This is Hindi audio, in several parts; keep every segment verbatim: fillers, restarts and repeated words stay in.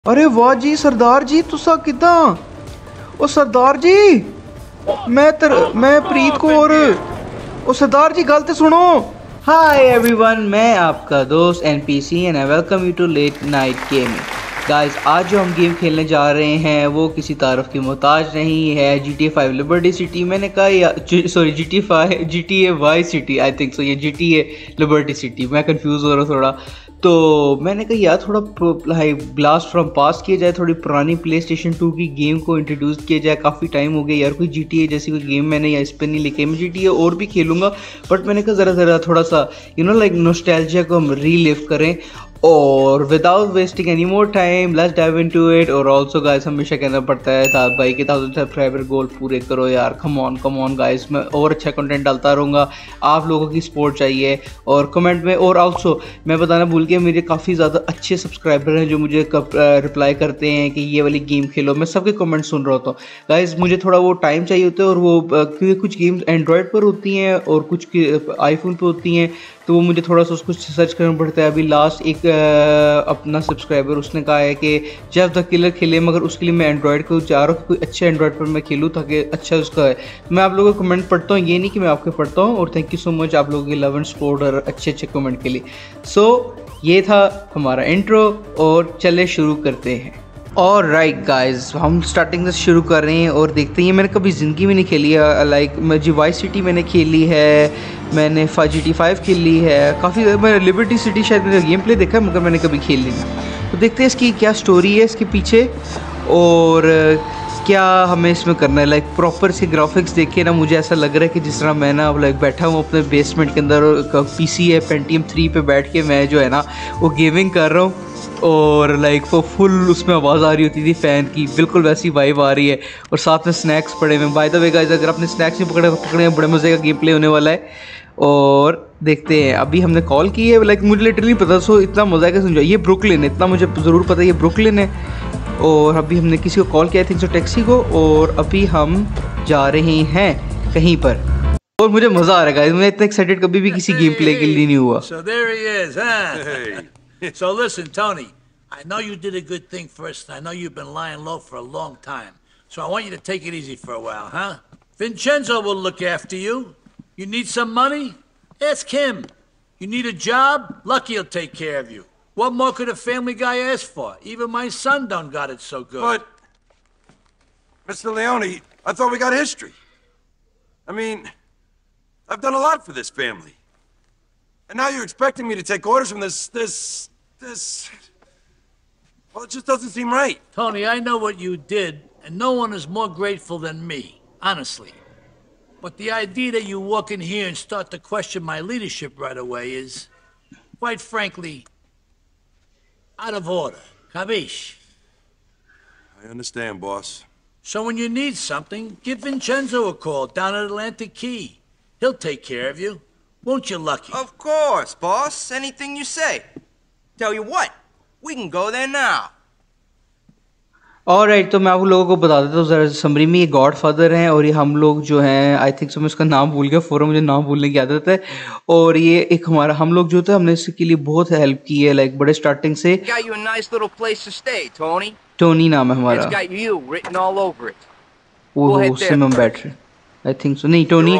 अरे वाह जी सरदार जी तुसा किदा ओ सरदार जी मैं तर मैं प्रीत को और ओ सरदार जी गल ते सुनो। हाय एवरीवन, मैं आपका दोस्त NPC and I welcome you to late night gaming. Guys, आज जो हम गेम खेलने जा रहे हैं वो किसी तारफ़ की मोहताज नहीं है। G T A five Liberty City, मैंने कहा या sorry G T five G T A Vice city I think so, ये G T A Liberty City, मैं कंफ्यूज हो रहा हूँ थोड़ा। तो मैंने कहा यार थोड़ा ब्लास्ट फ्रॉम पास्ट किया जाए, थोड़ी पुरानी प्ले स्टेशन टू की गेम को इंट्रोड्यूस किया जाए। काफ़ी टाइम हो गया यार कोई जी टी ए जैसी कोई गेम मैंने या इस पर नहीं लिखी। मैं जी टी ए और भी खेलूँगा बट मैंने कहा ज़रा ज़रा थोड़ा सा यू नो लाइक नॉस्टैल्जिया को हम रीलिव करें। और without wasting any more time let's dive into it. और ऑल्सो गाइस, हमेशा कहना पड़ता है था भाई कि थाउजेंड सब्सक्राइबर गोल पूरे करो यार, come on come on guys. मैं और अच्छा कंटेंट डालता रहूँगा, आप लोगों की सपोर्ट चाहिए और कमेंट में। और ऑल्सो मैं बताना भूल गया, मेरे काफ़ी ज़्यादा अच्छे सब्सक्राइबर हैं जो मुझे रिप्लाई करते हैं कि ये वाली गेम खेलो। मैं सबके कमेंट सुन रहा होता हूँ गाइस। मुझे थोड़ा वो टाइम चाहिए होता है और वो क्योंकि कुछ गेम्स एंड्रॉयड पर होती हैं और कुछ आईफोन पर होती हैं, तो वो मुझे थोड़ा सा उसको सर्च करना पड़ता है। अभी लास्ट एक आ, अपना सब्सक्राइबर उसने कहा है कि जेफ द किलर खेले, मगर उसके लिए मैं एंड्रॉयड को चाह रहा हूँ कि कोई अच्छे एंड्रॉयड पर मैं खेलूँ ताकि अच्छा उसका है। मैं आप लोगों को कमेंट पढ़ता हूँ, ये नहीं कि मैं आपके पढ़ता हूँ। और थैंक यू सो मच आप लोगों की लव एंड सपोर्ट और अच्छे अच्छे कमेंट के लिए। सो so, ये था हमारा इंट्रो और चले शुरू करते हैं। और राइट गाइज, हम स्टार्टिंग से शुरू कर रहे हैं और देखते हैं। मैंने कभी ज़िंदगी में नहीं खेली है, लाइक जी वाई सिटी मैंने खेली है, मैंने जी टी फाइव खेली है काफ़ी। मैंने लिबर्टी सिटी शायद मैंने गेम प्ले देखा है मगर मैंने कभी खेली नहीं। तो देखते हैं इसकी क्या स्टोरी है इसके पीछे और क्या हमें इसमें करना है। लाइक प्रॉपर से ग्राफिक्स देखे ना, मुझे ऐसा लग रहा है कि जिस तरह मैं ना लाइक बैठा हूँ अपने बेसमेंट के अंदर और पीसी है पेंटियम थ्री पे बैठ के मैं जो है ना वो गेमिंग कर रहा हूँ। और लाइक वो फुल उसमें आवाज़ आ रही होती थी फ़ैन की, बिल्कुल वैसी वाइब आ रही है। और साथ में स्नैक्स पड़े हुए। बाय द वे गाइस, अगर आपने स्नैक्स नहीं पकड़े पकड़े बड़े मज़े का गेम प्ले होने वाला है। और देखते हैं, अभी हमने कॉल की है। लाइक मुझे लिटरली पता, सो इतना मज़ा है कि समझो ये ब्रुकलिन है, इतना मुझे ज़रूर पता है ये ब्रुकलिन है। और अभी हमने किसी को कॉल किया थिंक सो टैक्सी को, और अभी हम जा रहे हैं कहीं पर। और मुझे मज़ा आ रहा है, मैं इतना एक्साइटेड कभी भी किसी गेम प्ले के लिए नहीं हुआ। So there he is, huh? So listen, Tony, I know you did a good thing first, and I know you've been lying low for a long time. So I want you to take it easy for a while, huh? Vincenzo will look after you. You need some money? Ask him. You need a job? Lucky he'll take care of you. What more could a family guy ask for? Even my son done got it so good. But, Mister Leone, I thought we got history. I mean, I've done a lot for this family. And now you're expecting me to take orders from this, this, this... Well, it just doesn't seem right. Tony, I know what you did, and no one is more grateful than me, honestly. But the idea that you walk in here and start to question my leadership right away is, quite frankly, out of order. Capiche? I understand, boss. So when you need something, give Vincenzo a call down at Atlantic Key. He'll take care of you. Won't you, Lucky? Of course, boss. Anything you say. Tell you what, we can go there now. और राइट, तो मैं आप लोगों को बता देता हूँ ज़रा समरी में। ये गॉड फादर हैं और ये हम लोग जो हैं आई थिंक सो मैं उसका नाम भूल गया, फ़ौरन मुझे नाम भूलने की आदत है। और ये एक हमारा हम लोग जो थे हमने इसके लिए बहुत हेल्प की है लाइक बड़े स्टार्टिंग से। Got you a nice little place to stay, Tony. Tony नाम है हमारा। It's got you written all over it. वो उससे में हम बैठ रहे आई थिंक सो, नहीं टोनी।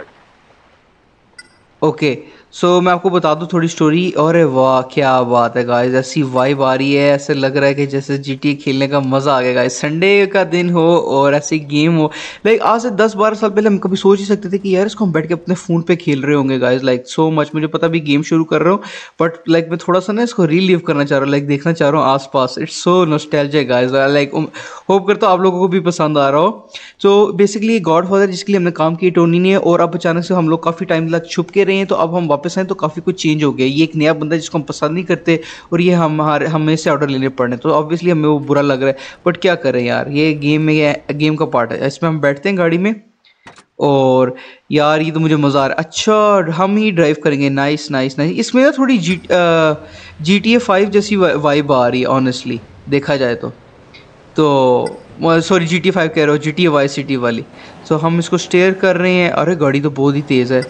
ओके, सो so, मैं आपको बता दूं थोड़ी स्टोरी। और वाह क्या बात है गाइस, ऐसी वाइब आ रही है, ऐसे लग रहा है कि जैसे जीटी खेलने का मज़ा आ गया गाइस। संडे का दिन हो और ऐसी गेम हो। लाइक आज से दस बारह साल पहले हम कभी सोच ही सकते थे कि यार इसको हम बैठ के अपने फ़ोन पे खेल रहे होंगे गाइस। लाइक सो मच, मुझे पता भी गेम शुरू कर रहा हूँ बट लाइक मैं थोड़ा सा ना इसको रीलिव करना चाह रहा हूँ, लाइक देखना चाह रहा हूँ आस पास। It's so nostalgic guys. Like hope करता हूँ आप लोगों को भी पसंद आ रहा हो। सो बेसिकली गॉड फादर जिसके लिए हमने काम किया टोनी ने, और अब अचानक से हम लोग काफ़ी टाइम तक छुप के रहे हैं, तो अब हम वापस आए तो काफ़ी कुछ चेंज हो गया। ये एक नया बंदा जिसको हम पसंद नहीं करते और ये हमारे हमें से ऑर्डर लेने पड़ने, तो ऑब्वियसली हमें वो बुरा लग रहा है बट क्या करें यार, ये गेम में गेम का पार्ट है। इसमें हम बैठते हैं गाड़ी में और यार ये तो मुझे मज़ा आ रहा है। अच्छा हम ही ड्राइव करेंगे, नाइस नाइस नाइस। इसमें ना थोड़ी G G T A five जैसी वाइब आ रही है ऑनेस्टली देखा जाए तो। तो सॉरी जी टी फाइव कह रहा हूँ, G T A Vice city वाली। सो हम इसको स्टेयर कर रहे हैं। अरे गाड़ी तो बहुत ही तेज़ है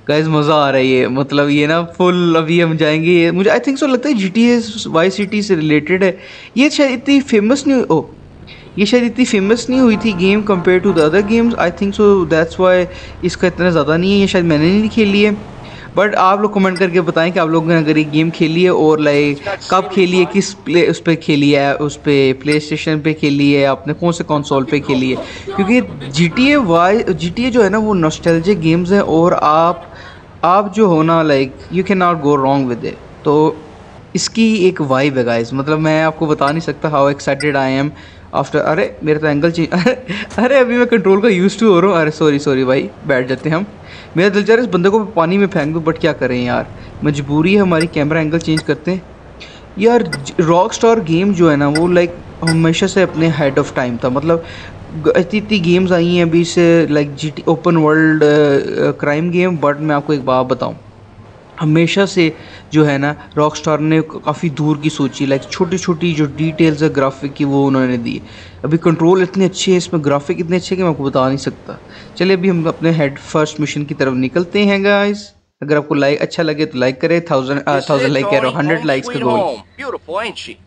गाइस मज़ा आ रही है, मतलब ये ना फुल अभी हम जाएंगे। मुझे आई थिंक सो लगता है G T A Vice city से रिलेटेड है। ये शायद इतनी फेमस नहीं ओ ये शायद इतनी फेमस नहीं हुई थी game compare to the other games. I think so that's why इसका इतना ज़्यादा नहीं है। ये शायद मैंने नहीं खेली है, बट आप लोग कमेंट करके बताएं कि आप लोगों ने अगर ये गेम खेली है और लाइक कब खेली है, किस प्ले उस पर खेली है, उस पर प्ले स्टेशन पर खेली है, आपने कौन से कंसोल पे खेली है। क्योंकि G T A Vice G T A जो है ना वो नॉस्टैल्जिक गेम्स हैं और आप आप जो हो ना like you can not go wrong with it. तो इसकी एक वाइब है गाइस, मतलब मैं आपको बता नहीं सकता how excited I am after. अरे मेरा तो एंगल चेंज अरे अरे अभी मैं कंट्रोल का यूज़ टू हो रहा हूँ। अरे सॉरी सॉरी भाई, बैठ जाते हैं हम। मेरा दिल चाह रहा है इस बंदे को पानी में फेंक दूँ, बट क्या करें यार, मजबूरी है हमारी। कैमरा एंगल चेंज करते हैं यार। रॉक स्टार गेम जो है ना वो लाइक हमेशा से अपने हेड ऑफ टाइम था। मतलब इतनी इतनी गेम्स आई हैं अभी से like G T open world crime game, but मैं आपको एक बात बताऊँ, हमेशा से जो है ना रॉक स्टार ने काफ़ी दूर की सोची। लाइक छोटी छोटी जो डिटेल्स है ग्राफिक की वो उन्होंने दी। अभी कंट्रोल इतने अच्छे हैं, इसमें ग्राफिक इतने अच्छे हैं कि मैं आपको बता नहीं सकता। चलिए अभी हम अपने हेड फर्स्ट मिशन की तरफ निकलते हैं गाइस। अगर आपको लाइक अच्छा लगे तो लाइक करें। थाउजेंड थाउजेंड लाइक कह रहा हूँ, हंड्रेड लाइक्स का गोल। Beautiful, ain't she?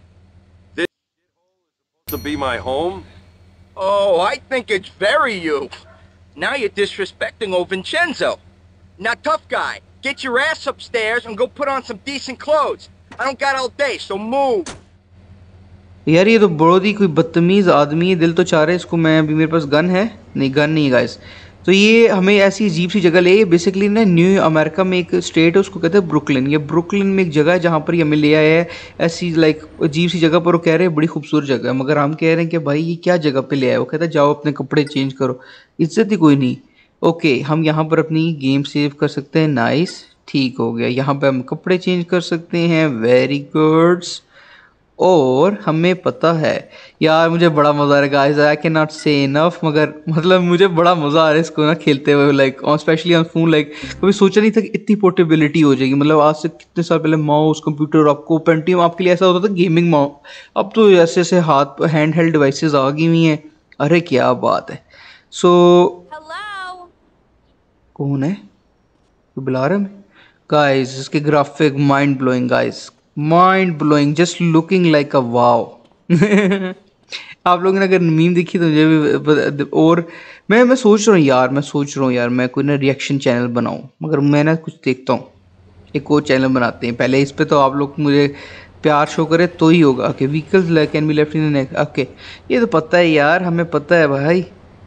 To be my home? Oh, I think it's very you. Now you're disrespecting old Vincenzo. Now, tough guy, get your ass upstairs and go put on some decent clothes. I don't got all day, so move. यार ये तो बहुत ही कोई बदतमीज़ आदमी है। दिल तो चाह रहा है इसको मैं, अभी मेरे पास गन है नहीं, गन नहीं गाइस। तो ये हमें ऐसी अजीब सी जगह ले, ये बेसिकली ना न्यू अमेरिका में एक स्टेट है, उसको कहते हैं ब्रुकलिन। ये ब्रुकलिन में एक जगह है जहाँ पर ये हमें ले आया है ऐसी लाइक अजीब सी जगह पर। वो कह रहे हैं बड़ी खूबसूरत जगह है, मगर हम कह रहे हैं कि भाई ये क्या जगह पे ले आए। वो कहता है जाओ अपने कपड़े चेंज करो, इज्जत ही कोई नहीं। ओके हम यहाँ पर अपनी गेम सेव कर सकते हैं, नाइस ठीक हो गया। यहाँ पर हम कपड़े चेंज कर सकते हैं, वेरी गुड्स। और हमें पता है यार, मुझे बड़ा मज़ा आ रहा है guys, I can not say enough. मगर मतलब मुझे बड़ा मज़ा आ रहा है इसको ना खेलते हुए, like specially on phone. Like कभी सोचा नहीं था कि इतनी पोर्टेबिलिटी हो जाएगी। मतलब आज से कितने साल पहले माउस कंप्यूटर आपको पेंटियम आपके लिए ऐसा होता था गेमिंग माउस, अब तो ऐसे ऐसे हाथ हैंड हेल्ड डिवाइसेस आ गई हुई हैं। अरे क्या बात है। सो so, कौन है कोई बुला रहा है गाइस? इसके graphic mind blowing guys, mind blowing, just looking like a wow. आप लोगों ने अगर मीम देखी तो मुझे भी। और मैं मैं सोच रहा हूँ यार मैं सोच रहा हूँ यार मैं कोई ना रिएक्शन चैनल बनाऊँ, मगर मैं ना कुछ देखता हूँ एक और चैनल बनाते हैं पहले। इस पे तो आप लोग मुझे प्यार शो करे तो ही होगा। Okay vehicles can be left in neck, okay ये तो पता है यार, हमें पता है भाई।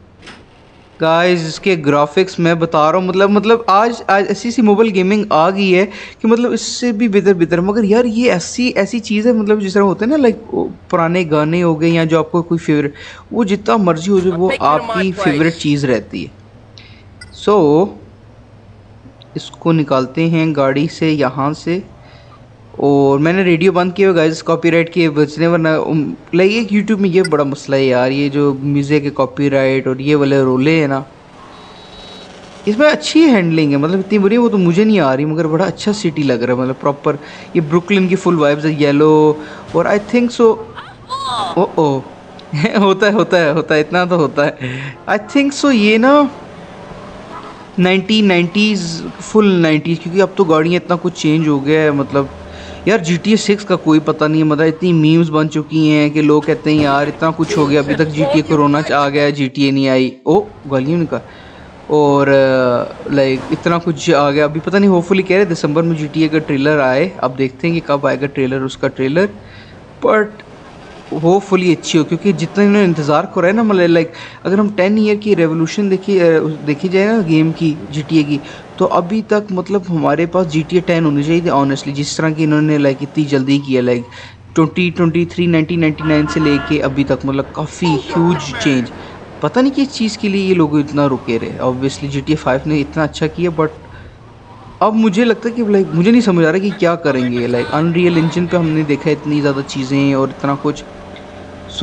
गाइस इसके ग्राफिक्स मैं बता रहा हूँ, मतलब मतलब आज आज ऐसी सी मोबाइल गेमिंग आ गई है कि मतलब इससे भी बेहतर बेहतर। मगर यार ये ऐसी ऐसी चीज़ है, मतलब जिस तरह होते हैं ना लाइक पुराने गाने हो गए या जो आपको कोई फेवरेट, वो जितना मर्जी हो जाए वो आपकी फेवरेट चीज़ रहती है। सो so, इसको निकालते हैं गाड़ी से यहाँ से। और मैंने रेडियो बंद किया हुआ गाइस कॉपीराइट के बचने, वरना लाइक एक यूट्यूब में ये बड़ा मसला है यार, ये जो म्यूज़िक के कॉपीराइट और ये वाले रोले हैं ना, इसमें अच्छी हैंडलिंग है, मतलब इतनी बुरी वो तो मुझे नहीं आ रही, मगर बड़ा अच्छा सिटी लग रहा है। मतलब प्रॉपर ये ब्रुकलिन की फुल वाइब्स है, येलो। और आई थिंक सो ओ ओ होता है होता है होता है इतना तो होता है। आई थिंक सो ये ना नाइनटीन नाइन्टीज़ फुल नाइन्टीज़, क्योंकि अब तो गाड़ियाँ इतना कुछ चेंज हो गया है। मतलब यार जी टी ए सिक्स का कोई पता नहीं है, मतलब इतनी मीम्स बन चुकी हैं कि लोग कहते हैं यार इतना कुछ हो गया, अभी तक जी टी ए कोरोना आ गया, जी टी ए नहीं आई। ओ गालियों का। और लाइक इतना कुछ आ गया, अभी पता नहीं, होपफुली कह रहे दिसंबर में जी टी ए का ट्रेलर आए। अब देखते हैं कि कब आएगा ट्रेलर उसका ट्रेलर, बट होपफुली अच्छी हो, क्योंकि जितना इन्होंने इंतज़ार करा है ना, मतलब लाइक अगर हम टेन ईयर की रेवोल्यूशन देखी देखी जाए ना गेम की जी टी ए की, तो अभी तक मतलब हमारे पास जी टी ए टेन होनी चाहिए थी ऑनेस्टली, जिस तरह की इन्होंने लाइक इतनी जल्दी की है। Like twenty twenty three nineteen ninety nine से लेके अभी तक मतलब काफ़ी ह्यूज चेंज। पता नहीं किस चीज़ के लिए ये लोग इतना रुके रहे। Obviously G T A five ने इतना अच्छा किया, बट अब मुझे लगता है कि लाइक मुझे नहीं समझ आ रहा कि क्या करेंगे। लाइक अनरियल इंजन पे हमने देखा इतनी ज़्यादा चीज़ें और इतना कुछ। सो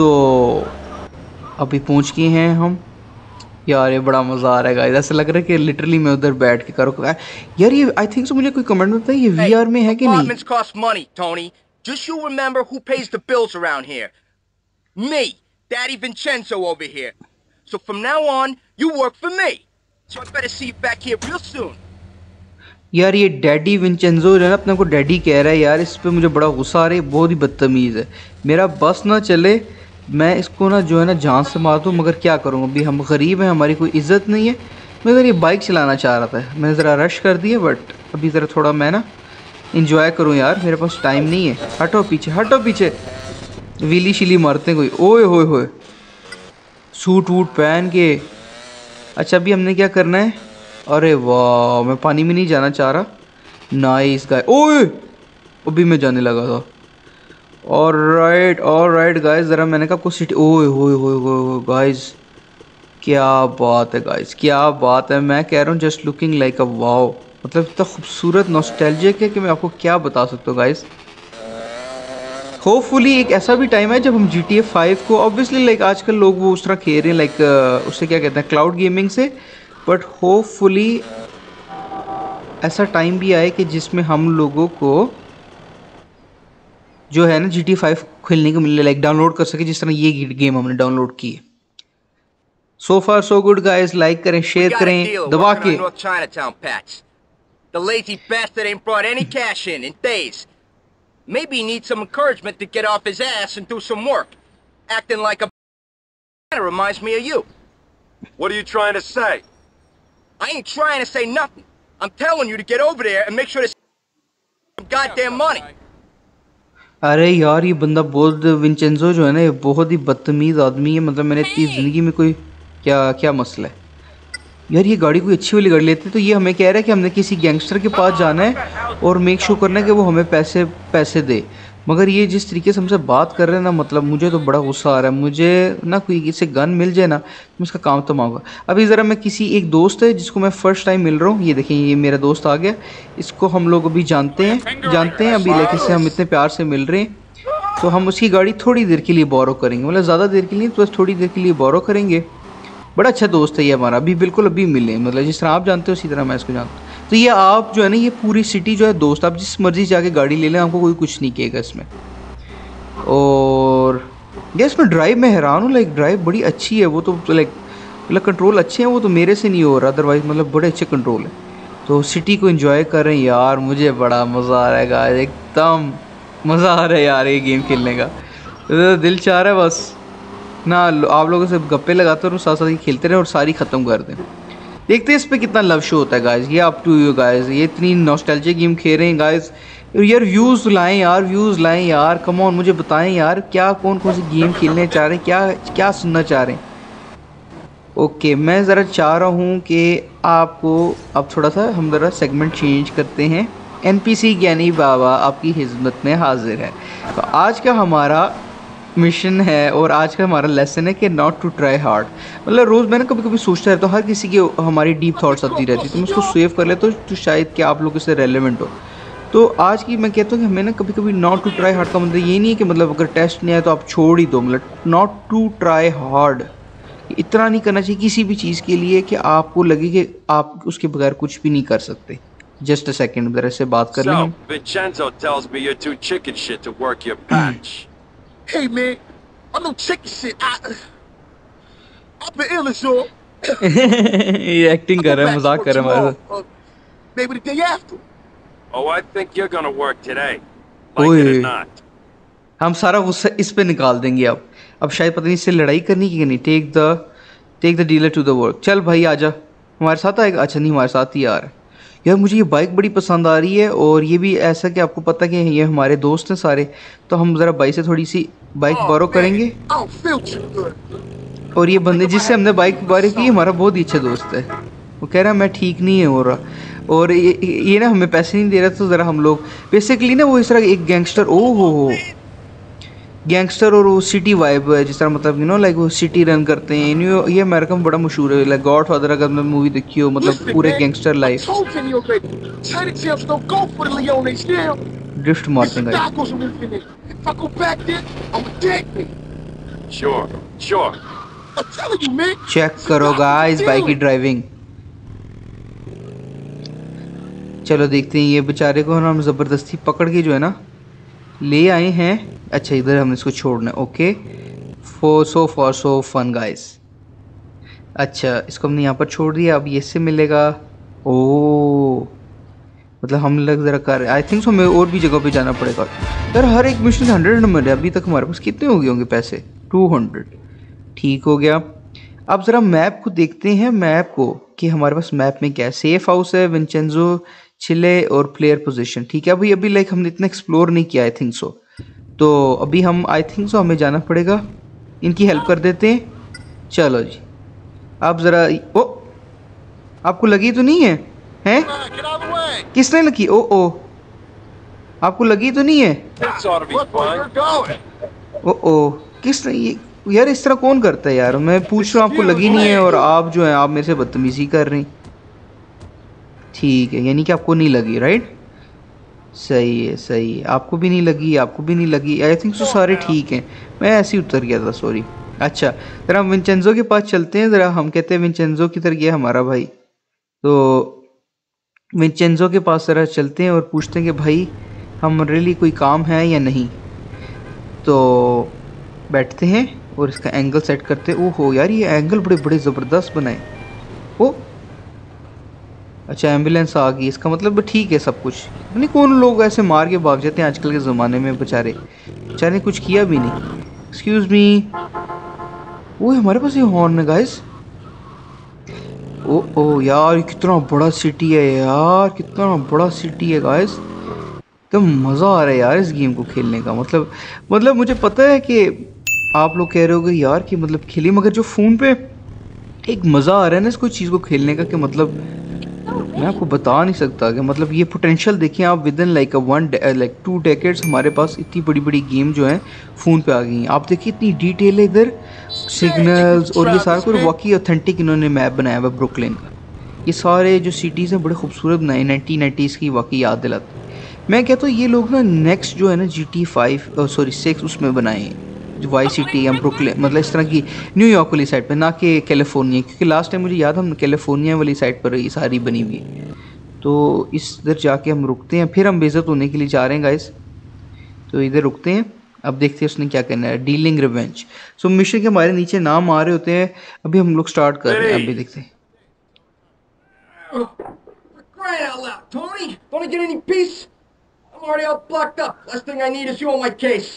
so, अभी पहुंच गए हैं हम यार, ये बड़ा मज़ा आ रहा है गाइस, ऐसा लग रहा है कि लिटरली मैं उधर बैठ के करो यार। ये आई थिंक सो मुझे कोई कमेंट में बताइए ये वी आर में है कि नहीं। Apartments cost money, Tony. Just you remember who pays the bills around here. Me, Daddy Vincenzo over here. So from now on, you work for me. So I better see you back here real soon. यार ये डैडी विंचेंजो जो है ना अपने को डैडी कह रहा है यार, इस पे मुझे बड़ा गुस्सा आ रहा है, बहुत ही बदतमीज़ है। मेरा बस ना चले, मैं इसको ना जो है ना जान से मार दूँ, मगर क्या करूँ, अभी हम गरीब हैं, हमारी कोई इज्जत नहीं है। मैं ज़रा ये बाइक चलाना चाह रहा था, मैंने ज़रा रश कर दिया, बट अभी ज़रा थोड़ा मैं ना इंजॉय करूँ यार, मेरे पास टाइम नहीं है। हटो पीछे, हटो पीछे, व्हीली शीली मारते हैं कोई। ओए होए होए, सूट वूट पहन के। अच्छा अभी हमने क्या करना है? अरे वाह, मैं पानी में नहीं जाना चाह रहा। Nice guy. ओए अभी मैं जाने लगा था। ऑलराइट ऑलराइट गाइस, ज़रा मैंने कहा आपको सिटी। ओए होए होए होए गाइस, क्या बात है गाइस, क्या बात है। मैं कह रहा हूँ just looking like a wow, मतलब इतना खूबसूरत नॉस्टैल्जिक है कि मैं आपको क्या बता सकता हूँ गाइस। होपफुली एक ऐसा भी टाइम है जब हम जी टी ए फाइव को ऑब्वियसली लाइक आजकल लोग वो उस तरह खेल रहे हैं, लाइक उससे क्या कहते हैं, क्लाउड गेमिंग से, बट होपफुली ऐसा टाइम भी आए कि जिसमें हम लोगों को जो है ना जी टी ए फाइव खेलने को मिले, लाइक डाउनलोड कर सके, जिस तरह ये गेम हमने डाउनलोड की है। So far so good guys, like करें, शेयर करें दबा के। The lazy bastard ain't brought any cash in in days. Maybe he needs some encouragement to get off his ass and do some work. Acting like a kind of reminds me of you. What are you trying to say? I ain't trying to say nothing. I'm telling you to get over there and make sure this goddamn money. अरे यार ये बंदा बहुत, विंचेंजो जो है ना, ये बहुत ही बदतमीज़ आदमी है। मतलब मैंने इतनी ज़िंदगी में कोई क्या क्या मसला है यार। ये गाड़ी कोई अच्छी वाली गाड़ी लेते, तो ये हमें कह रहा है कि हमने किसी गैंगस्टर के पास जाना है और मेक श्योर करना है कि वो हमें पैसे पैसे दे। मगर ये जिस तरीके से हमसे बात कर रहे हैं ना, मतलब मुझे तो बड़ा गुस्सा आ रहा है। मुझे ना कोई इससे गन मिल जाए ना, मैं इसका काम तमाऊँगा। अभी ज़रा मैं किसी एक दोस्त है जिसको मैं फ़र्स्ट टाइम मिल रहा हूँ, ये देखें ये मेरा दोस्त आ गया। इसको हम लोग अभी जानते हैं जानते हैं अभी, लाइक इससे हम इतने प्यार से मिल रहे हैं, तो हम उसकी गाड़ी थोड़ी देर के लिए बोरो करेंगे, मतलब ज़्यादा देर के लिए तो बस थोड़ी देर के लिए बोरो करेंगे। बड़ा अच्छा दोस्त है ये हमारा, अभी बिल्कुल अभी मिले, मतलब जिस तरह आप जानते हो उसी तरह मैं इसको जानता हूँ। तो ये आप जो है ना, ये पूरी सिटी जो है दोस्त, आप जिस मर्जी जाके गाड़ी ले लें, आपको कोई कुछ नहीं कहेगा इसमें। और ये इसमें ड्राइव मैं हैरान हूँ, लाइक ड्राइव बड़ी अच्छी है, वो तो लाइक मतलब कंट्रोल अच्छे हैं, वो तो मेरे से नहीं हो रहा, अदरवाइज मतलब बड़े अच्छे कंट्रोल है। तो सिटी को एंजॉय कर रहे हैं यार, मुझे बड़ा मज़ा आ रहा है गाइस, एकदम मज़ा आ रहा है यार ये गेम खेलने का। तो दिल चाह रहा है बस ना आप लोगों से गप्पे लगाते रहो, साथ साथ ही खेलते रहे और सारी ख़त्म कर दें। देखते हैं इस पर कितना लव शो होता है गाइस। ये अप टू यू गाइस, ये इतनी नॉस्टैल्जिक गेम खेल रहे हैं गाइस यार। व्यूज़ लाएं यार, व्यूज़ लाएं यार, कम ऑन, मुझे बताएं यार क्या कौन कौन सी गेम खेलने चाह रहे हैं, क्या क्या सुनना चाह रहे हैं। ओके मैं ज़रा चाह रहा हूँ कि आपको अब थोड़ा सा हम ज़रा सेगमेंट चेंज करते हैं। एन पी सी ज्ञानी बाबा आपकी खिदमत में हाजिर है। तो आज का हमारा मिशन है और आज का हमारा लेसन है कि नॉट टू ट्राई हार्ड। मतलब रोज़ मैं ना कभी कभी सोचता रहता हूँ, हर किसी की हमारी डीप थॉट्स आती रहती, तो मैं उसको सेव कर लेता हूँ, तो शायद कि आप लोग इससे रेलेवेंट हो। तो आज की मैं कहता हूँ कि हमें ना कभी कभी नॉट टू ट्राई हार्ड का मतलब ये नहीं है कि मतलब अगर टेस्ट नहीं आया तो आप छोड़ ही दो, मतलब नॉट टू ट्राई हार्ड, इतना नहीं करना चाहिए किसी भी चीज़ के लिए कि आपको लगे कि आप उसके बगैर कुछ भी नहीं कर सकते। जस्ट अ सेकंड, ज़रा से बात कर लें। So, Vincenzo tells me you're too chicken shit to work your patch. Hey man, I'm no chicken shit. I, I've been ill as all. ये एक्टिंग कर रहा है, मजाक कर रहा है हमारे साथ। Maybe the day after. Oh, I think you're gonna work today. Like it or ओए, not. हम सारा गुस्सा इस पे निकाल देंगे अब अब शायद पता नहीं इससे लड़ाई करनी कि नहीं। Take the take the dealer to the work. चल भाई आजा, हमारे साथ आएगा। अच्छा नहीं, हमारे साथ ही आ रहा है। यार मुझे ये बाइक बड़ी पसंद आ रही है, और ये भी ऐसा कि आपको पता कि ये हमारे दोस्त हैं सारे, तो हम ज़रा भाई से थोड़ी सी बाइक बोरो करेंगे। I don't feel too good. और ये बंदे जिससे हमने बाइक बोरो की हमारा बहुत ही अच्छा दोस्त है, वो कह रहा है मैं ठीक नहीं है हो रहा, और ये, ये ना हमें पैसे नहीं दे रहा। तो ज़रा हम लोग बेसिकली ना वो इस तरह एक गैंगस्टर, ओ हो हो गैंगस्टर और वो सिटी वाइब है, जिस तरह मतलब यू नो लाइक वो सिटी रन करते हैं। न्यू ये अमेरिका में बड़ा मशहूर है, लाइक गॉड फादर अगर मैं मूवी देखी हो, मतलब Listen, पूरे man, gangster I life told you already. Tiny Tim's don't go for the Leones now. Drift It's मारते the हैं। Dacos who live in it. If I go back there, I'm a dead man. Sure, sure. I'm telling you, man. Check करो गाइस बाइक की ड्राइविंग। चलो देखते हैं, ये बेचारे को हम ज़बरदस्ती पकड़ के जो है ना ले आए हैं। अच्छा इधर हम इसको छोड़ना है। Okay for so for so fun guys. अच्छा इसको हमने यहाँ पर छोड़ दिया, अब ये इससे मिलेगा। ओ मतलब हम लोग ज़रा कर आई थिंक सो हमें और भी जगह पे जाना पड़ेगा यार। हर एक मिशन हंड्रेड मिले अभी तक हमारे पास कितने हो गए होंगे पैसे? Two hundred. ठीक हो गया। अब ज़रा मैप को देखते हैं, मैप को कि हमारे पास मैप में क्या है। सेफ हाउस है, विंचेंजो, चिले और प्लेयर पोजीशन। ठीक है, अभी अभी लाइक हमने इतना एक्सप्लोर नहीं किया आई थिंक सो, तो अभी हम आई थिंक सो हमें जाना पड़ेगा, इनकी हेल्प कर देते हैं। चलो जी, आप ज़रा ओ आपको लगी तो नहीं है? हैं? किसने लगी? ओ ओ आपको लगी तो नहीं है? ओ ओ किसने? ये यार इस तरह कौन करता है यार? मैं पूछ रहा हूँ आपको लगी नहीं है और आप जो है आप मेरे से बदतमीजी कर रही। ठीक है, यानी कि आपको नहीं लगी, राइट? सही है सही है, आपको भी नहीं लगी, आपको भी नहीं लगी। आई थिंक सो सारे ठीक हैं, मैं ऐसे ही उतर गया था, सॉरी। अच्छा ज़रा हम विंचेंजो के पास चलते हैं। ज़रा हम कहते हैं विंचेंजो किधर गया हमारा भाई, तो विंचेंजो के पास ज़रा चलते हैं और पूछते हैं कि भाई हम रियली कोई काम है या नहीं। तो बैठते हैं और इसका एंगल सेट करते हैं। ओहो यार ये एंगल बड़े बड़े ज़बरदस्त बनाए। ओ अच्छा एम्बुलेंस आ गई, इसका मतलब ठीक है सब कुछ। नहीं कौन लोग ऐसे मार के भाग जाते हैं आजकल के ज़माने में, बेचारे बेचारे कुछ किया भी नहीं। एक्सक्यूज़ मी, वो हमारे पास ये हॉर्न है गाइस। ओ ओ यार कितना बड़ा सिटी है यार, कितना बड़ा सिटी है गाइस। तो मज़ा आ रहा है यार इस गेम को खेलने का। मतलब मतलब मुझे पता है कि आप लोग कह रहे होगे यार कि मतलब खेली, मगर जो फ़ोन पे एक मज़ा आ रहा है ना इस कोई चीज़ को खेलने का, कि मतलब मैं आपको बता नहीं सकता कि मतलब ये पोटेंशियल देखिए आप। Within like a one like two decades हमारे पास इतनी बड़ी बड़ी गेम जो है फ़ोन पे आ गई हैं। आप देखिए इतनी डिटेल है इधर, सिग्नल्स और ये सारा कुछ वाकई ऑथेंटिक इन्होंने मैप बनाया हुआ ब्रुकलिन का। ये सारे जो सिटीज़ हैं बड़े खूबसूरत बनाए, नाइनटीन नाइन्टीज़ की वाकई याद दिलाते। मैं कहता हूँ ये लोग ना नेक्स्ट जो है ना G T five sorry six उसमें बनाए हैं, वाई सिटी या ब्रुकलिन, मतलब इस तरह की न्यूयॉर्क वाली साइड पे, ना कि कैलिफोर्निया, क्योंकि लास्ट टाइम मुझे याद हम कैलिफोर्निया वाली साइड पर ये सारी बनी हुई है। तो इस इधर जाके हम रुकते हैं, फिर हम बेइज्जत होने के लिए जा रहे हैं गाइस, तो इधर रुकते हैं। अब देखते हैं उसने क्या करना है। Dealing revenge. सो मिशन के हमारे नीचे नाम आ रहे होते हैं, अभी हम लोग स्टार्ट कर रहे हैं, अभी देखते हैं। Crying out loud, Tony! Don't I get any peace? I'm already all blocked up. Last thing I need is you on my case.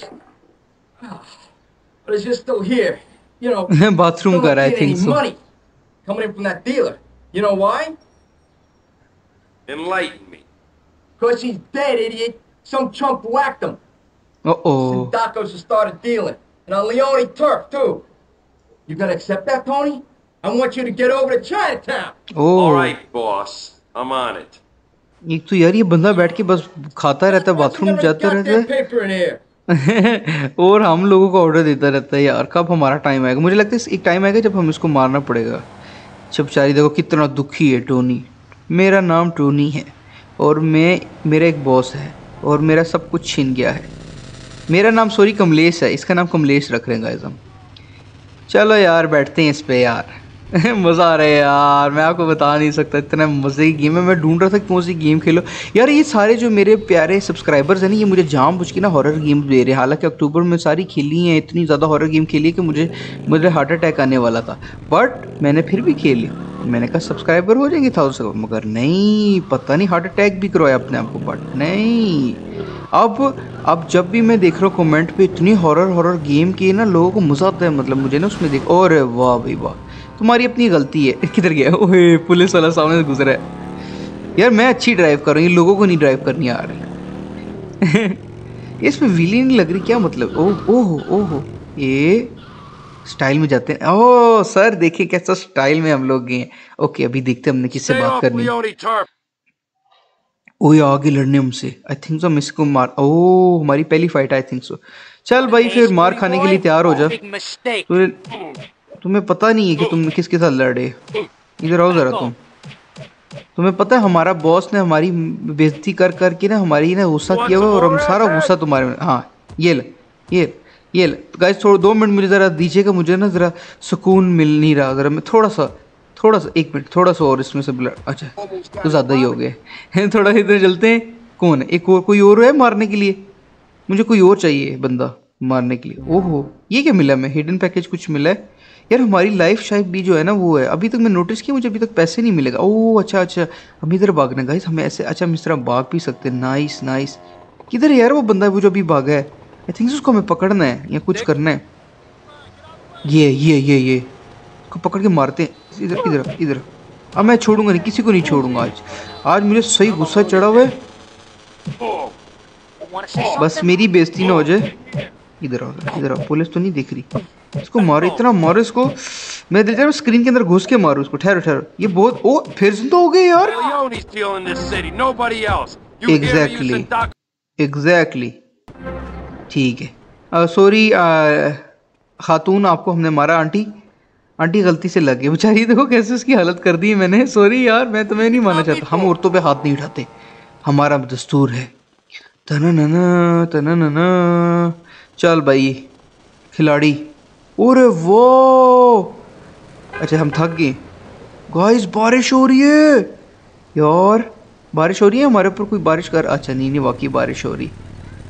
But it's just still here. You know, bathroom कर रहा है, I think so. money coming in from that dealer. You know why? Enlighten me. Because he's dead, idiot. Some chump whacked him. Uh-oh. Sindacos has started dealing. And on Leone turf, too. You gonna accept that, Tony? I want you to get over to Chinatown. Oh. All right, boss. I'm on it. एक तो यार ये बंदा बैठ के बस खाता रहता है, बाथरूम जाता रहता है और हम लोगों को ऑर्डर देता रहता है। यार कब हमारा टाइम आएगा? मुझे लगता है एक टाइम आएगा जब हम इसको मारना पड़ेगा। जब बेचारी देखो कितना दुखी है टोनी। मेरा नाम टोनी है और मैं मेरा एक बॉस है और मेरा सब कुछ छीन गया है। मेरा नाम सॉरी कमलेश है, इसका नाम कमलेश रख रहे हैं गाइस हम। चलो यार बैठते हैं इस पे यार मज़ा आ रहा है यार, मैं आपको बता नहीं सकता, इतना मज़े की गेम है। मैं ढूंढ रहा था कौन सी गेम खेलो यार। ये सारे जो मेरे प्यारे सब्सक्राइबर्स हैं ना, ये मुझे जाम बुझ के ना हॉरर गेम दे रहे हैं। हालांकि अक्टूबर में सारी खेली हैं, इतनी ज़्यादा हॉरर गेम खेली है कि मुझे मुझे हार्ट अटैक आने वाला था, बट मैंने फिर भी खेली। मैंने कहा सब्सक्राइबर हो जाएंगे थाउजेंड, मगर नहीं, पता नहीं हार्ट अटैक भी करवाया अपने आप को, बट नहीं। अब अब जब भी मैं देख रहा हूँ कमेंट पे इतनी हॉरर हॉरर गेम की ना, लोगों को मज़ा आता है, मतलब मुझे ना उसमें देख, और वाह भाई वाह, तुम्हारी अपनी गलती है। किधर गया? ओए पुलिस वाला सामने से गुजरा है। यार मैं अच्छी ड्राइव कर रही हूँ, लोगों को नहीं ड्राइव करनी आ रही इसमें व्हीलिंग नहीं लग रही, क्या मतलब? ओह ओह ओह, ये स्टाइल में जाते हैं। ओह सर देखिए कैसा स्टाइल में हम लोग गए हैं। ओके अभी देखते हैं हमने किससे बात करनी है। ओह आगे लड़ने हमसे, आई थिंक सो हम इसको मार, ओह हमारी पहली फाइट आई थिंक सो। चल भाई फिर मार खाने के लिए तैयार हो जा। तो तुम्हें पता नहीं है कि तुम किसके साथ लड़े? इधर आओ जरा तुम। तुम्हें पता है हमारा बॉस ने हमारी बेइज्जती कर कर के ना हमारी ना गुस्सा किया हुआ, और हम सारा गुस्सा तुम्हारे में। हाँ ये ले ये ये ले गाइस, थोड़ा दो मिनट मुझे ज़रा दीजिएगा, मुझे ना ज़रा सुकून मिल नहीं रहा। ज़रा मैं थोड़ा सा थोड़ा सा एक मिनट थोड़ा सा और इसमें से ब्लड, अच्छा तो ज़्यादा ही हो गए थोड़ा इधर चलते हैं। कौन है? एक और कोई और है मारने के लिए? मुझे कोई और चाहिए बंदा। मारने के लिए। ओहो, ये क्या मिला? मैं हिडन पैकेज कुछ मिला है यार। हमारी लाइफ शायद भी जो है ना वो है। अभी तक मैं नोटिस किया मुझे अभी तक पैसे नहीं मिलेगा। ओह अच्छा अच्छा, हम इधर भागना गाइस, हमें ऐसे। अच्छा हम इस तरह भाग भी सकते हैं। Nice nice. किधर है यार वो बंदा वो जो अभी भागा है? आई थिंक उसको हमें पकड़ना है या कुछ करना है। ये ये ये ये इसको पकड़ के मारते हैं। इधर इधर इधर। अब मैं छोड़ूंगा नहीं, किसी को नहीं छोड़ूंगा आज। आज मुझे सही गुस्सा चढ़ा हुआ है, बस मेरी बेइज्जती ना हो जाए। इधर आओ इधर आओ, पुलिस तो नहीं दिख रही। इसको मारो, इतना मारो इसको। मैं दिल चाह स्क्रीन के अंदर घुस के मारो इसको। ठहरो ठहरो, ये बहुत। ओ फिर से तो हो गए यार। एग्जैक्टली एग्जैक्टली ठीक है। सॉरी खातून, आपको हमने मारा। आंटी आंटी गलती से लग गई बेचारी, देखो कैसे उसकी हालत कर दी मैंने। सॉरी यार, मैं तुम्हें नहीं मानना चाहता। हम औरतों पे हाथ नहीं उठाते, हमारा दस्तूर है। तना नना तना नना। चल भाई खिलाड़ी। अरे वो अच्छा हम थक गए गाइस। बारिश हो रही है यार, बारिश हो रही है हमारे ऊपर। कोई बारिश कर, अच्छा नहीं नहीं वाकई बारिश हो रही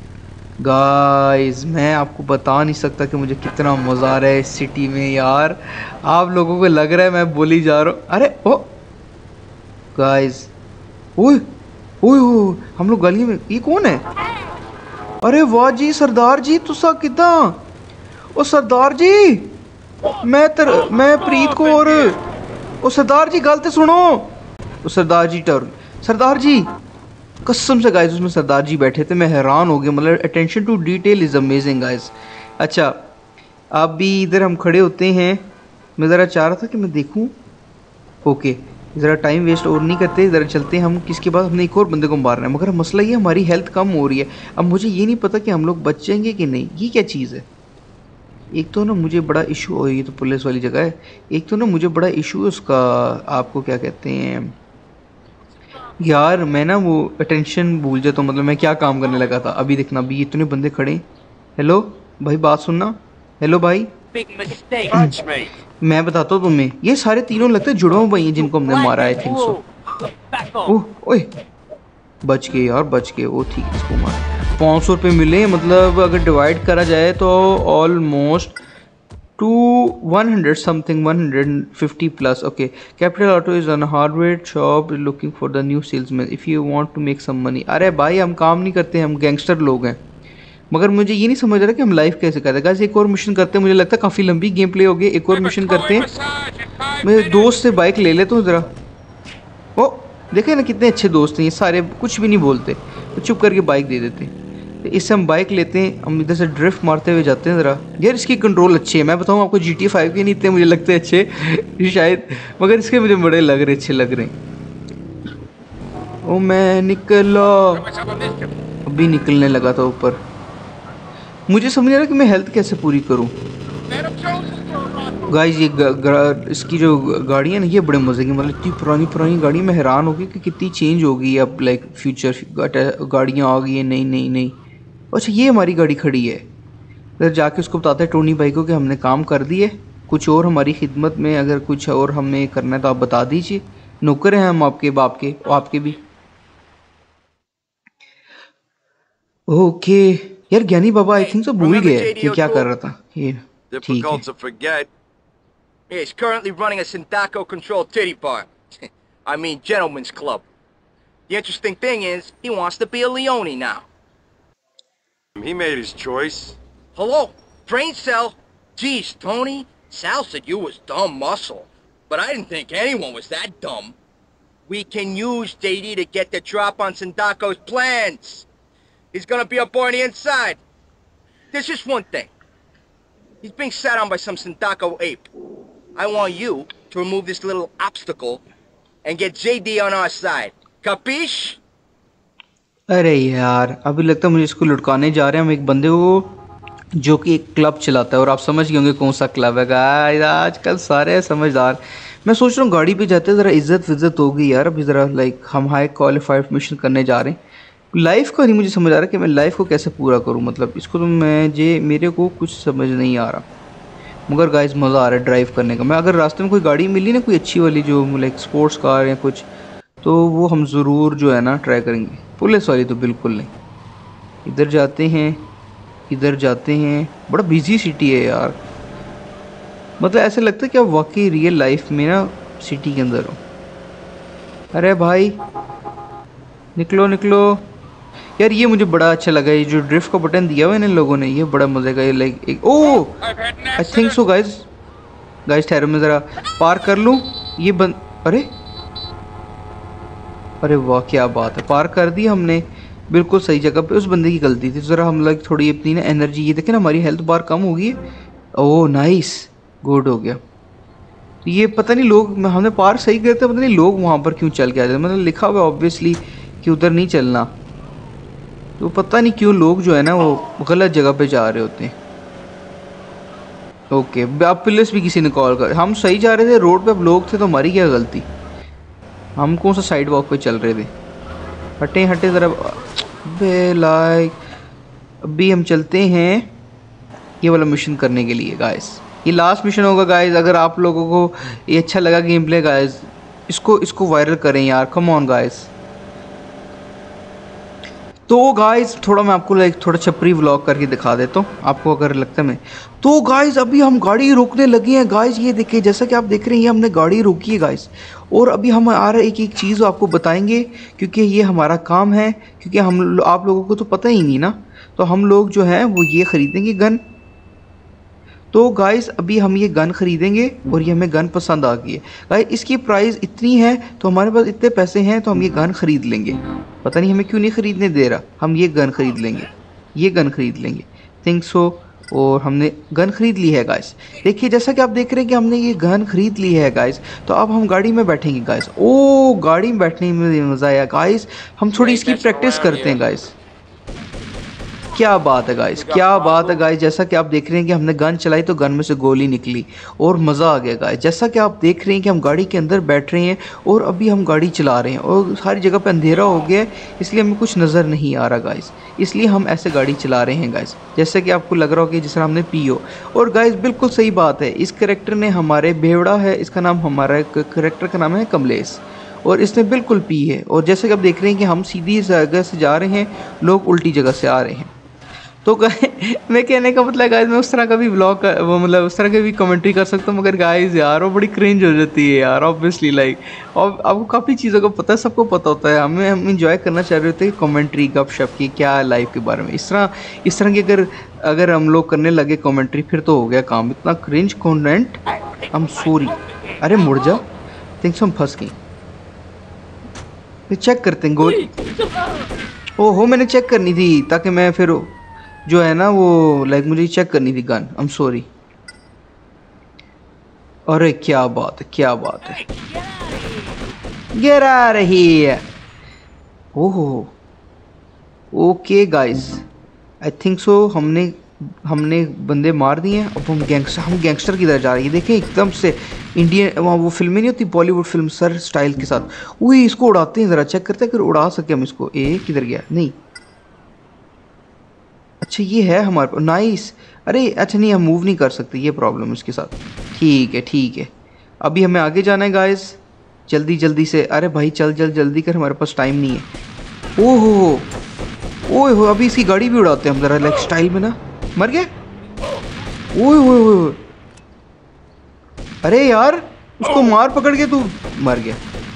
गाइस। मैं आपको बता नहीं सकता कि मुझे कितना मज़ा आ रहा है इस सिटी में यार। आप लोगों को लग रहा है मैं बोली जा रहा हूँ। अरे ओ गाइस, ओए ओए ओए, हम लोग गली में। ये कौन है? अरे वाह जी सरदार जी, तुसा किदा? ओ सरदार जी, मैं तर मैं प्रीत को और ओ सरदार जी गल तो सुनो। ओ सरदार जी टर सरदार जी कसम से गाइस, उसमें सरदार जी बैठे थे। मैं हैरान हो गया, मतलब attention to detail is amazing guys. अच्छा अभी इधर हम खड़े होते हैं। मैं ज़रा चाह रहा था कि मैं देखूं। ओके ज़रा टाइम वेस्ट और नहीं करते, ज़रा चलते हैं हम। किसके बाद हमने एक और बंदे को मारना है, मगर मसला ये हमारी हेल्थ कम हो रही है। अब मुझे ये नहीं पता कि हम लोग बच जाएंगे कि नहीं। ये क्या चीज़ है? एक तो ना मुझे बड़ा इशू हो, ये तो पुलिस वाली जगह है। एक तो ना मुझे बड़ा इशू है उसका, आपको क्या कहते हैं यार, मैं ना वो अटेंशन भूल जाता हूँ। मतलब मैं क्या काम करने लगा था। अभी देखना, अभी इतने बंदे खड़े। हेलो भाई बात सुनना। हेलो भाई, मैं बताता हूँ तुम्हें, ये सारे तीनों लगते हैं जुड़वा भाई हैं जिनको हमने मारा है। Think so. ओह ओए बच के यार, बच के। वो ठीक है, इसको मार। पाँच सौ रुपये मिले, मतलब अगर डिवाइड करा जाए तो almost two one hundred something, one hundred fifty plus. Okay, capital auto is on hardware shop looking for the new salesman if you want to make some money. अरे भाई हम काम नहीं करते, हम गैंगस्टर लोग हैं। मगर मुझे ये नहीं समझ रहा कि हम लाइफ कैसे करते हैं। गाइस एक और मिशन करते हैं, मुझे लगता है काफ़ी लंबी गेम प्ले होगी। एक और मिशन करते हैं। मेरे दोस्त से बाइक ले लेता हूँ ज़रा। ओ देखे ना कितने अच्छे दोस्त हैं ये सारे, कुछ भी नहीं बोलते तो चुप करके बाइक दे देते हैं। तो इससे हम बाइक लेते हैं, हम इधर से ड्रिफ्ट मारते हुए जाते हैं ज़रा। यार इसकी कंट्रोल अच्छी है, मैं बताऊँ आपको। जी टी फाइव के नहीं इतने मुझे लगते अच्छे शायद, मगर इसके मुझे बड़े लग रहे अच्छे लग रहे हैं। ओ मैं निकला, अभी निकलने लगा था ऊपर। मुझे समझ नहीं आ रहा कि मैं हेल्थ कैसे पूरी करूँ। गाइस ये ग, ग, इसकी जो गाड़ी है ना, ये बड़े मज़े की, मतलब इतनी पुरानी पुरानी गाड़ी। मैं हैरान हो गई कि कितनी चेंज हो गई है अब। लाइक फ्यूचर गाड़ियाँ आ गई हैं नई नई नई। अच्छा ये हमारी गाड़ी खड़ी है, इधर जाके उसको बताते हैं टोनी भाई को कि हमने काम कर दिए। कुछ और हमारी खिदमत में अगर कुछ और हमें करना है तो आप बता दीजिए। नौकर हैं हम आपके बाप के, आपके भी। ओके यार ज्ञानी बाबा आई थिंक तो भूल गए कि क्या कर रहा था ये। ठीक है। He's currently running a Sindaco-controlled titty bar. I mean, gentleman's club. The interesting thing is, he wants to be a Leone now. He made his choice. Hello, brain cell. Geez, Tony, Sal said you was dumb muscle, but I didn't think anyone was that dumb. We can use J D to get the drop on Sindaco's plans. He's gonna be up on the inside. There's just one thing. He's being sat on by some Sindaco ape. I want you to remove this little obstacle and get J D on our side. Capiche? अरे यार अभी लगता है मुझे इसको लुटकाने जा रहे हैं हम एक बंदे को जो कि एक क्लब चलाता है। और आप समझ गए होंगे कौन सा क्लब है गाइस। आजकल सारे समझदार। मैं सोच रहा हूँ गाड़ी पे जाते ज़रा इज्जत विज्जत होगी यार। अभी ज़रा लाइक हम हाई क्वालिफाइड मिशन करने जा रहे हैं। लाइफ का नहीं मुझे समझ आ रहा कि मैं लाइफ को कैसे पूरा करूँ। मतलब इसको तो मैं जे मेरे को कुछ समझ नहीं आ रहा, मगर गाइस मज़ा आ रहा है ड्राइव करने का। मैं अगर रास्ते में कोई गाड़ी मिली ना कोई अच्छी वाली जो लाइक स्पोर्ट्स कार या कुछ, तो वो हम ज़रूर जो है ना ट्राई करेंगे। पुलिस वाली तो बिल्कुल नहीं। इधर जाते हैं। इधर जाते हैं। बड़ा बिजी सिटी है यार, मतलब ऐसे लगता है कि आप वाकई रियल लाइफ में ना सिटी के अंदर हो। अरे भाई निकलो निकलो यार। ये मुझे बड़ा अच्छा लगा, ये जो ड्रिफ्ट का बटन दिया हुआ है इन लोगों ने, ये बड़ा मजे का। ये लाइक एक oh I think so guys guys ठहरो मैं ज़रा पार कर लूँ ये बंद। अरे अरे वाह क्या बात है, पार कर दी हमने बिल्कुल सही जगह पे। उस बंदे की गलती थी, ज़रा हम लोग थोड़ी अपनी ना एनर्जी, ये देखें ना हमारी हेल्थ बार कम हो गई है। ओह नाइस, गुड हो गया। ये पता नहीं लोग, हमने पार सही करते पता नहीं लोग वहाँ पर क्यों चल के आते, मतलब लिखा हुआ ऑब्वियसली कि उधर नहीं चलना, तो पता नहीं क्यों लोग जो है ना वो गलत जगह पे जा रहे होते हैं। ओके अब पुलिस भी किसी ने कॉल कर, हम सही जा रहे थे रोड पे, अब लोग थे तो हमारी क्या गलती, हम कौन सा साइड वॉक पे चल रहे थे। हटे हटे ज़रा बे लाइक। अभी हम चलते हैं ये वाला मिशन करने के लिए गाइस, ये लास्ट मिशन होगा गाइस। अगर आप लोगों को ये अच्छा लगा गेम प्ले गाइस, इसको इसको वायरल करें यार, कम ऑन गाइस। तो गाइस थोड़ा मैं आपको लाइक थोड़ा छपरी व्लॉग करके दिखा देता हूँ आपको अगर लगता है मैं। तो गाइस अभी हम गाड़ी रोकने लगे हैं गाइस, ये देखिए जैसा कि आप देख रहे हैं ये हमने गाड़ी रोकी है गाइस। और अभी हम आ रहे एक एक चीज़ आपको बताएंगे क्योंकि ये हमारा काम है, क्योंकि हम आप लोगों को तो पता ही नहीं ना, तो हम लोग जो है वो ये ख़रीदेंगे गन। तो गाइस अभी हम ये गन ख़रीदेंगे और ये हमें गन पसंद आ गई है गाइस, इसकी प्राइस इतनी है तो हमारे पास इतने पैसे हैं तो हम ये गन ख़रीद लेंगे। पता नहीं हमें क्यों नहीं ख़रीदने दे रहा, हम ये गन ख़रीद लेंगे, ये गन ख़रीद लेंगे थिंक सो। और हमने गन ख़रीद ली है गाइस। देखिए जैसा कि आप देख रहे हैं कि हमने ये गन ख़रीद ली है गाइस, तो अब हम गाड़ी में बैठेंगे गाइस। ओ गाड़ी में बैठने में मज़ा आया गाइस, हम थोड़ी इसकी प्रैक्टिस करते हैं गाइस। क्या बात है गाइस, क्या बात है गाइस। जैसा कि आप देख रहे हैं कि हमने गन चलाई तो गन में से गोली निकली और मज़ा आ गया गाइस। जैसा कि आप देख रहे हैं कि हम गाड़ी के अंदर बैठ रहे हैं और अभी हम गाड़ी चला रहे हैं और सारी जगह पे अंधेरा हो गया है, इसलिए हमें कुछ नज़र नहीं आ रहा गाइस, इसलिए हम ऐसे गाड़ी चला रहे हैं गाइस। जैसे कि आपको लग रहा हो कि जिस तरह हमने पी हो। और गाइस बिल्कुल सही बात है, इस करेक्टर ने हमारे बेवड़ा है, इसका नाम, हमारा करेक्टर का नाम है कमलेश, और इसने बिल्कुल पी है। और जैसे कि आप देख रहे हैं कि हम सीधी जगह से जा रहे हैं, लोग उल्टी जगह से आ रहे हैं। तो मैं कहने का मतलब गाइस मैं उस तरह का भी व्लॉग वो मतलब उस तरह की भी कमेंट्री कर सकता हूँ, मगर गाइस यार वो बड़ी क्रिंज हो जाती है यार ऑब्वियसली लाइक। और आपको काफ़ी चीज़ों का पता है, सबको पता होता है, हमें हम इंजॉय करना चाह रहे होते हैं कमेंट्री गपशप की, क्या है लाइफ के बारे में। इस तरह इस तरह की अगर अगर हम लोग करने लगे कमेंट्री फिर तो हो गया काम, इतना cringe content. I am sorry. अरे मुड़ जा, थिंक्स हम फंस गई। चेक करते हैं गोल। ओहो मैंने चेक करनी थी ताकि मैं फिर जो है ना वो लाइक मुझे चेक करनी थी गन। I am sorry. अरे क्या बात है, क्या बात है, गिरा रही है। ओहो okay guys I think so हमने हमने बंदे मार दिए हैं। अब हम गैंगस्टर हम गैंगस्टर की तरह जा रही है। देखें एकदम से इंडियन वहाँ वो फिल्में नहीं होती बॉलीवुड फिल्म सर स्टाइल के साथ। वही इसको उड़ाते हैं, ज़रा चेक करते हैं अगर उड़ा सके हम इसको। ए किधर गया, नहीं अच्छा ये है हमारे पास, नाइस। अरे अच्छा नहीं हम मूव नहीं कर सकते, ये प्रॉब्लम इसके साथ। ठीक है ठीक है अभी हमें आगे जाना है गाइस, जल्दी जल्दी से। अरे भाई चल जल जल्दी कर, हमारे पास टाइम नहीं है। ओहो ओए हो अभी इसकी गाड़ी भी उड़ाते हैं हम ज़रा लाइक स्टाइल में ना। मर गया, ओए ओए ओए। अरे यार उसको मार पकड़ के तू मर गया।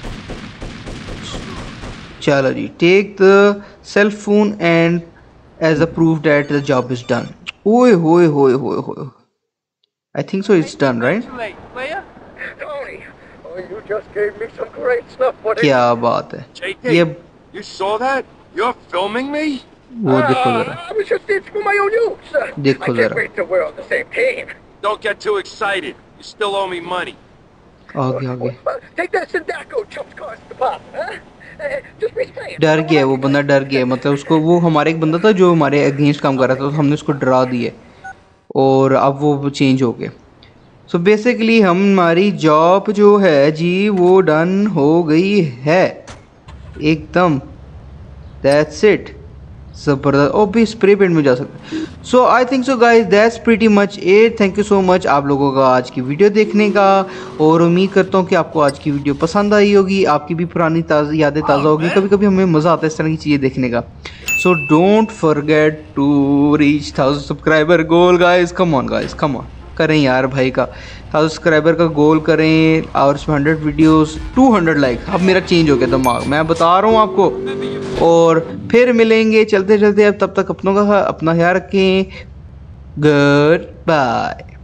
चलो जी, take the cell phone and as a proof that the job is done. Oi, oi, oi, oi, oi. I think so. It's done, right? Tony, oh, you just gave me some great stuff. What क्या बात है? J K, ये you saw that? You're filming me? वो देखो जरा, I was just in for my own use. देखो I can't जरा। wait till we're on the same team. Don't get too excited. You still owe me money. आगे आगे। Take that Sindaco chumps cost the pop, huh? Just be playing. डर गया वो बंदा, डर गया मतलब उसको, वो हमारे एक बंदा था जो हमारे अगेंस्ट काम कर रहा था, तो हमने उसको डरा दिए और अब वो चेंज हो गए। सो बेसिकली हमारी जॉब जो है जी वो डन हो गई है एकदम। That's it. ज़बरदस्त। ओ भी स्प्रे पेंट में जा सकते। So I think so guys that's pretty much it. Thank you so much आप लोगों का आज की वीडियो देखने का, और उम्मीद करता हूँ कि आपको आज की वीडियो पसंद आई होगी, आपकी भी पुरानी ताज़ा यादें ताज़ा होगी। कभी कभी हमें मज़ा आता है इस तरह की चीज़ें देखने का। So don't forget to reach thousand subscriber goal guys. Come on guys, come on करें यार भाई का थाउजेंड सब्सक्राइबर का गोल करें, और इसमें hundred videos, two hundred like. अब मेरा चेंज हो गया दिमाग, मैं बता रहा हूँ आपको। और फिर मिलेंगे चलते चलते। अब तब तक अपनों का अपना ख्याल रखें। Good bye.